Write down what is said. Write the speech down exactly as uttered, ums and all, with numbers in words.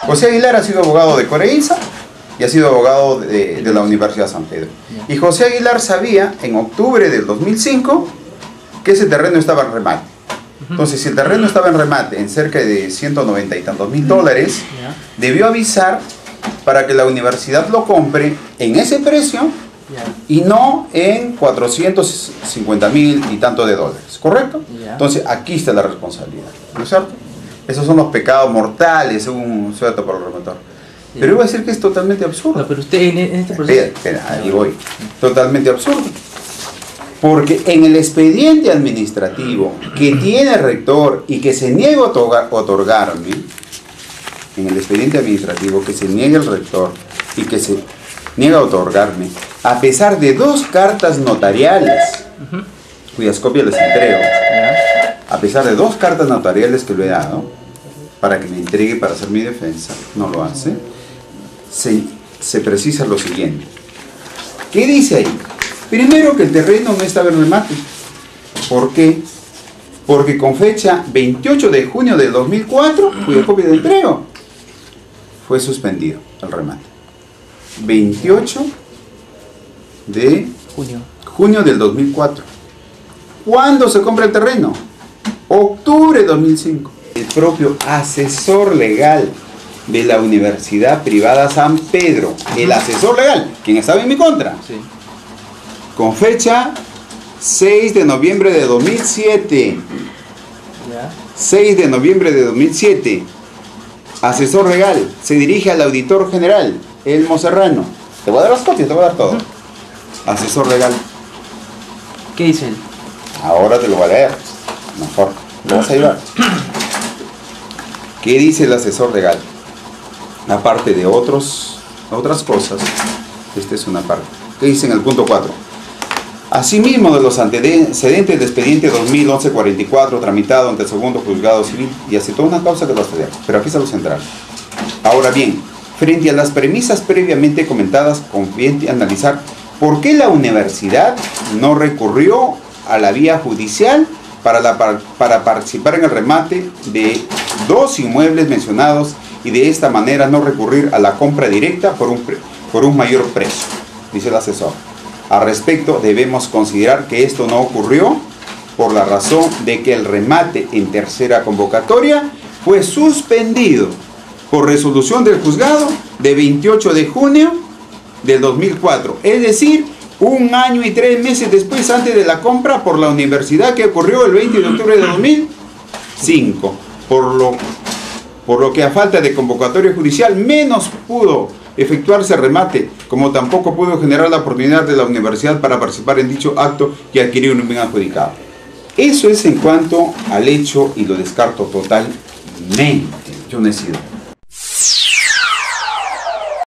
José Aguilar ha sido abogado de Coreinsa y ha sido abogado de, de la Universidad San Pedro. Y José Aguilar sabía en octubre del dos mil cinco que ese terreno estaba en remate. Entonces, si el terreno estaba en remate en cerca de ciento noventa y tantos mil dólares, debió avisar para que la universidad lo compre en ese precio y no en cuatrocientos cincuenta mil y tanto de dólares, ¿correcto? Entonces, aquí está la responsabilidad, ¿no es cierto? Esos son los pecados mortales, según suelto por el remotor. Pero iba a decir que es totalmente absurdo. No, pero usted en este proceso... Espera, espera, ahí voy. Totalmente absurdo. Porque en el expediente administrativo que tiene el rector y que se niega a otorgar, otorgarme, en el expediente administrativo que se niega el rector y que se niega a otorgarme, a pesar de dos cartas notariales, uh-huh. cuyas copias les entrego, a pesar de dos cartas notariales que le he dado, para que me entregue para hacer mi defensa, no lo hace, se, se precisa lo siguiente. ¿Qué dice ahí? Primero, que el terreno no estaba en remate. ¿Por qué? Porque con fecha veintiocho de junio del dos mil cuatro, cuya copia de entrego, fue suspendido el remate. veintiocho de junio. junio del dos mil cuatro. ¿Cuándo se compra el terreno? Octubre de dos mil cinco. El propio asesor legal de la Universidad Privada San Pedro, el asesor legal, quien estaba en mi contra, sí. con fecha seis de noviembre de dos mil siete. ¿Ya? seis de noviembre de dos mil siete. Asesor legal, se dirige al auditor general, Elmo Serrano. Te voy a dar las copias, te voy a dar todo. Asesor legal. ¿Qué dice él? Ahora te lo voy a leer. Mejor. ¿Lo vas a ayudar? ¿Qué dice el asesor legal? Aparte de otros, otras cosas, esta es una parte. ¿Qué dice en el punto cuatro? Asimismo, de los antecedentes del expediente dos mil once cuarenta y cuatro tramitado ante el segundo juzgado civil y aceptó una causa que lo acceder. Pero aquí está lo central. Ahora bien, frente a las premisas previamente comentadas, conviene analizar por qué la universidad no recurrió a la vía judicial para, la, para participar en el remate de dos inmuebles mencionados y de esta manera no recurrir a la compra directa por un, por un mayor precio, dice el asesor. Al respecto, debemos considerar que esto no ocurrió por la razón de que el remate en tercera convocatoria fue suspendido por resolución del juzgado de veintiocho de junio del dos mil cuatro, es decir, un año y tres meses después antes de la compra por la universidad, que ocurrió el veinte de octubre de dos mil cinco, por lo, por lo que a falta de convocatoria judicial menos pudo efectuarse remate, como tampoco pudo generar la oportunidad de la universidad para participar en dicho acto y adquirir un bien adjudicado. Eso es en cuanto al hecho y lo descarto totalmente. Yo no he sido